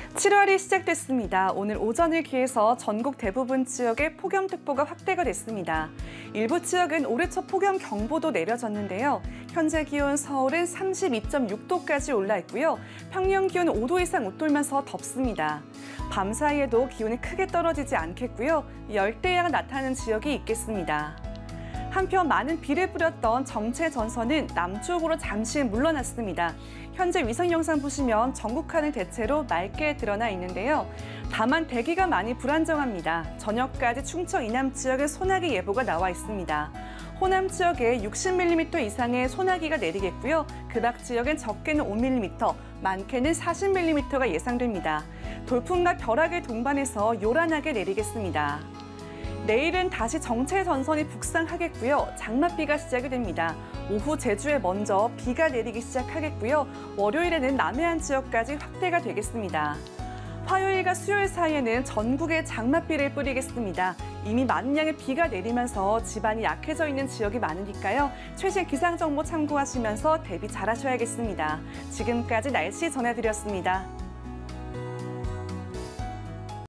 7월이 시작됐습니다. 오늘 오전을 기해서 전국 대부분 지역에 폭염특보가 확대가 됐습니다. 일부 지역은 올해 첫 폭염경보도 내려졌는데요. 현재 기온 서울은 32.6도까지 올라 있고요. 평년 기온 5도 이상 웃돌면서 덥습니다. 밤 사이에도 기온이 크게 떨어지지 않겠고요. 열대야가 나타나는 지역이 있겠습니다. 한편 많은 비를 뿌렸던 정체 전선은 남쪽으로 잠시 물러났습니다. 현재 위성 영상 보시면 전국 하늘 대체로 맑게 드러나 있는데요. 다만 대기가 많이 불안정합니다. 저녁까지 충청 이남 지역에 소나기 예보가 나와 있습니다. 호남 지역에 60mm 이상의 소나기가 내리겠고요. 그 밖 지역엔 적게는 5mm, 많게는 40mm가 예상됩니다. 돌풍과 벼락을 동반해서 요란하게 내리겠습니다. 내일은 다시 정체 전선이 북상하겠고요. 장맛비가 시작이 됩니다. 오후 제주에 먼저 비가 내리기 시작하겠고요. 월요일에는 남해안 지역까지 확대가 되겠습니다. 화요일과 수요일 사이에는 전국에 장맛비를 뿌리겠습니다. 이미 많은 양의 비가 내리면서 지반이 약해져 있는 지역이 많으니까요. 최신 기상정보 참고하시면서 대비 잘하셔야겠습니다. 지금까지 날씨 전해드렸습니다.